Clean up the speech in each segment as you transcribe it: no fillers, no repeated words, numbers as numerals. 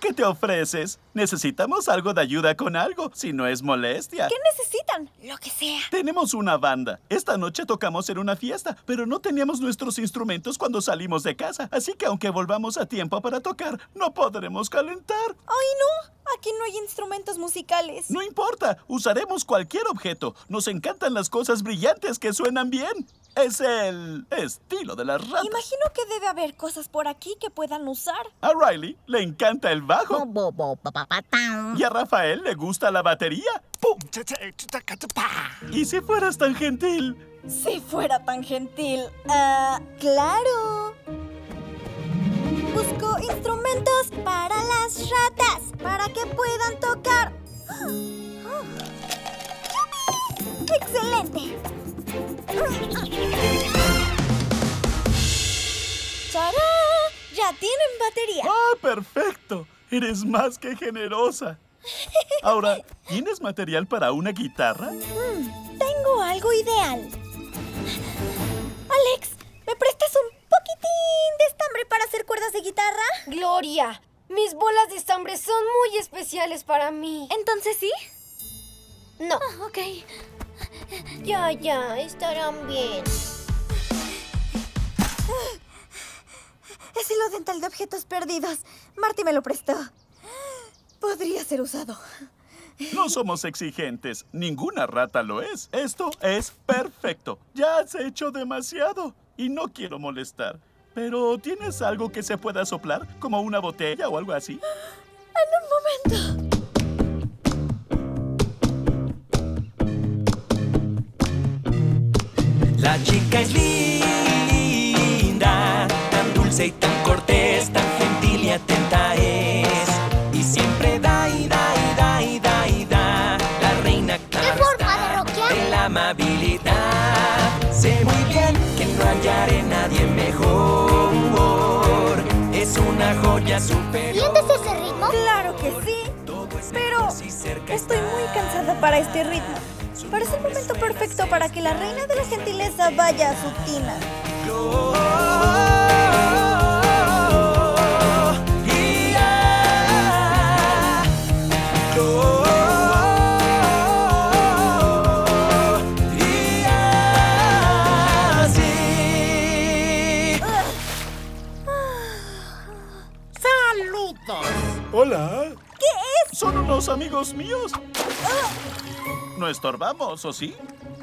¿qué te ofreces? Necesitamos algo de ayuda con algo, si no es molestia. ¿Qué necesitan? Lo que sea. Tenemos una banda. Esta noche tocamos en una fiesta, pero no teníamos nuestros instrumentos cuando salimos de casa. Así que aunque volvamos a tiempo para tocar, no podremos calentar. ¡Ay, no! Aquí no hay instrumentos musicales. No importa, usaremos cualquier objeto. Nos encantan las cosas brillantes que suenan bien. Es el estilo de las ratas. Imagino que debe haber cosas por aquí que puedan usar. A Riley le encanta el bajo. Y a Rafael le gusta la batería. ¡Pum! ¿Y si fueras tan gentil? Si fuera tan gentil. Claro. Busco instrumentos para las ratas, para que puedan tocar. ¡Yupi! ¡Excelente! ¡Tarán! ¡Ya tienen batería! ¡Ah, perfecto! Eres más que generosa. Ahora, ¿tienes material para una guitarra? Tengo algo ideal. Alex, ¿me prestas un poquitín de estambre para hacer cuerdas de guitarra? Gloria, mis bolas de estambre son muy especiales para mí. ¿Entonces sí? No. Ok. Ya, estarán bien. Es hilo dental de objetos perdidos. Marty me lo prestó. Podría ser usado. No somos exigentes. Ninguna rata lo es. Esto es perfecto. Ya has hecho demasiado. Y no quiero molestar. Pero, ¿tienes algo que se pueda soplar? ¿Como una botella o algo así? En un momento. La chica es linda, tan dulce y tan cortés, tan gentil y atenta es. Y siempre da y da y da y da y da. La reina claro está de la amabilidad. Sé muy bien que no hallaré nadie mejor. Es una joya superior. ¿Sientes ese ritmo? Claro que sí. Pero estoy muy cansada para este ritmo. Parece el momento perfecto para que la reina de la gentileza vaya a su tina. ¡Saludos! Hola. ¿Qué es? Son unos amigos míos. No estorbamos, ¿o sí?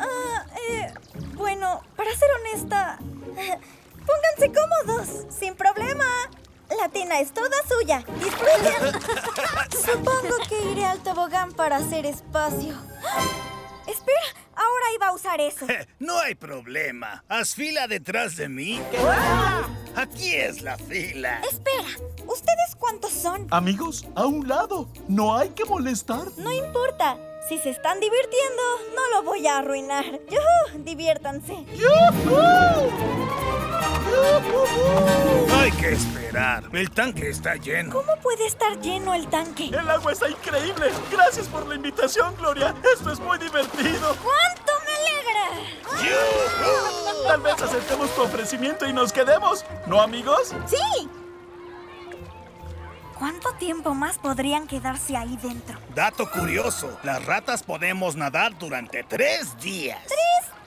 Bueno, para ser honesta, pónganse cómodos, sin problema. La tina es toda suya. Disfruten. Supongo que iré al tobogán para hacer espacio. Espera, ahora iba a usar eso. No hay problema. Haz fila detrás de mí. Aquí es la fila. Espera, ¿ustedes cuántos son? Amigos, a un lado. No hay que molestar. No importa. Si se están divirtiendo, no lo voy a arruinar. ¡Yujú! Diviértanse. Hay que esperar. El tanque está lleno. ¿Cómo puede estar lleno el tanque? El agua está increíble. Gracias por la invitación, Gloria. Esto es muy divertido. ¡Cuánto me alegra! Tal vez aceptemos tu ofrecimiento y nos quedemos. ¿No, amigos? ¡Sí! ¿Cuánto tiempo más podrían quedarse ahí dentro? Dato curioso. Las ratas podemos nadar durante 3 días. 3